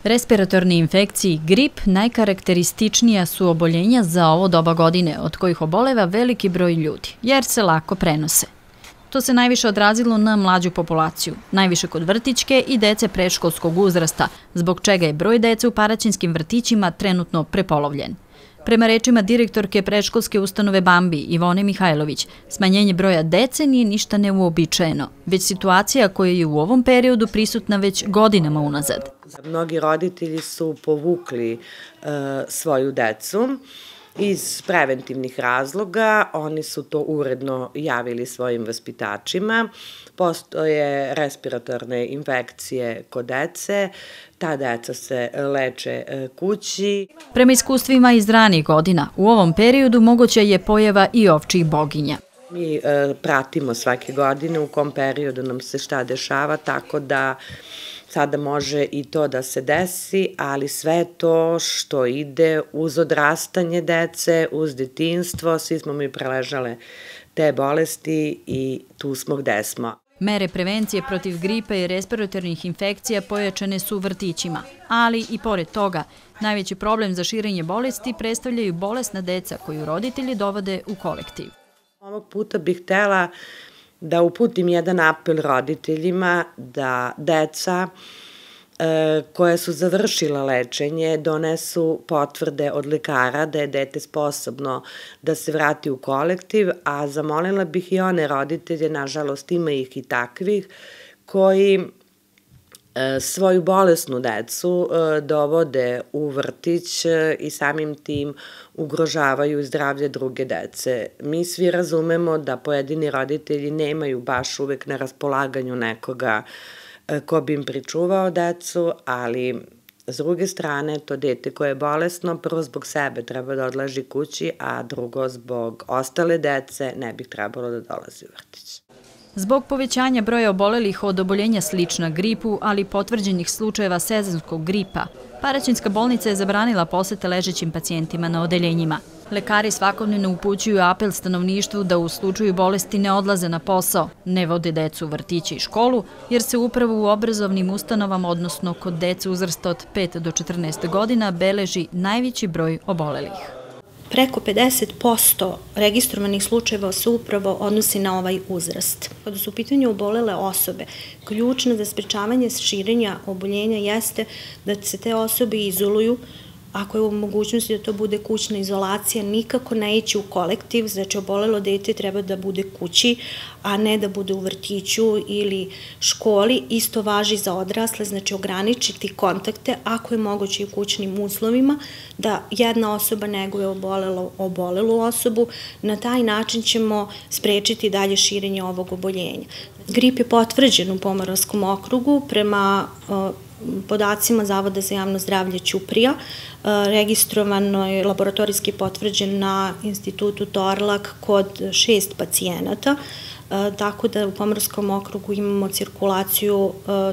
Respiratorne infekcije i grip najkarakterističnija su oboljenja za ovo doba godine, od kojih oboleva veliki broj ljudi, jer se lako prenose. To se najviše odrazilo na mlađu populaciju, najviše kod vrtićke i dece predškolskog uzrasta, zbog čega je broj dece u paraćinskim vrtićima trenutno prepolovljen. Prema rečima direktorke predškolske ustanove Bambi, Ivone Mihajlović, smanjenje broja dece nije ništa neuobičajeno, već situacija koja je u ovom periodu prisutna već godinama unazad. Mnogi roditelji su povukli svoju decu iz preventivnih razloga, oni su to uredno javili svojim vaspitačima. Postoje respiratorne infekcije kod dece, ta deca se leče kući. Prema iskustvima iz ranijih godina, u ovom periodu moguća je pojava i ovčjih boginja. Mi pratimo svake godine u kom periodu nam se šta dešava, tako da sada može i to da se desi, ali sve to što ide uz odrastanje dece, uz detinjstvo, svi smo mi preležale te bolesti i tu smo gde smo. Mere prevencije protiv gripe i respiratornih infekcija pojačane su u vrtićima, ali i pored toga, najveći problem za širenje bolesti predstavljaju bolesna deca koju roditelji dovode u kolektiv. Ovog puta bih htela da uputim jedan apel roditeljima da deca koja su završila lečenje donesu potvrde od lekara da je dete sposobno da se vrati u kolektiv, a zamolila bih i one roditelje, nažalost ima ih i takvih, koji svoju bolesnu decu dovode u vrtić i samim tim ugrožavaju zdravlje druge dece. Mi svi razumemo da pojedini roditelji nemaju baš uvek na raspolaganju nekoga ko bi im pričuvao decu, ali s druge strane to dete koje je bolesno prvo zbog sebe treba da odleži kući, a drugo zbog ostale dece ne bi trebalo da dolazi u vrtić. Zbog povećanja broja obolelih od oboljenja slična gripu, ali i potvrđenih slučajeva sezonskog gripa, Paraćinska bolnica je zabranila posete ležećim pacijentima na odeljenjima. Lekari svakodnevno upućuju apel stanovništvu da u slučaju bolesti ne odlaze na posao, ne vode decu u vrtiće i školu, jer se upravo u obrazovnim ustanovama, odnosno kod dece uzrasta od 5 do 14 godina, beleži najveći broj obolelih. Preko 50% registrovanih slučajeva se upravo odnosi na ovaj uzrast. Kada su u pitanju obolele osobe, ključno za sprečavanje širenja oboljenja jeste da se te osobe izoluju. Ako je u mogućnosti da to bude kućna izolacija, nikako ne ići u kolektiv, znači obolelo dete treba da bude kući, a ne da bude u vrtiću ili školi. Isto važi za odrasle, znači ograničiti kontakte, ako je moguće i u kućnim uslovima, da jedna osoba neguje obolelu osobu. Na taj način ćemo sprečiti dalje širenje ovog oboljenja. Grip je potvrđen u Pomoravskom okrugu prema podacima Zavoda za javno zdravlje Ćuprija, registrovano je laboratorijski potvrđen na institutu Torlak kod 6 pacijenata, tako da u Pomoravskom okrugu imamo cirkulaciju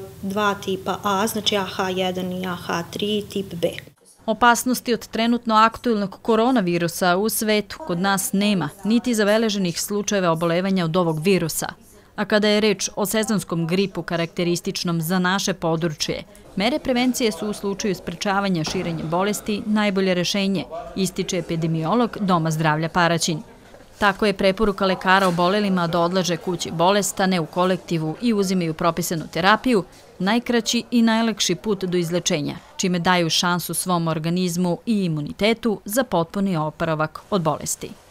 2 tipa A, znači AH1 i AH3 tip B. Opasnosti od trenutno aktuelnog koronavirusa u svetu kod nas nema, niti zabeleženih slučajeva obolevanja od ovog virusa. A kada je reč o sezonskom gripu karakterističnom za naše područje, mere prevencije su u slučaju sprečavanja širenja bolesti najbolje rešenje, ističe epidemiolog Doma zdravlja Paraćin. Tako je preporuka lekara obolelima da odleže kući bolesta, ne u kolektivu i uzimaju propisanu terapiju, najkraći i najlakši put do izlečenja, čime daju šansu svom organizmu i imunitetu za potpuni oporavak od bolesti.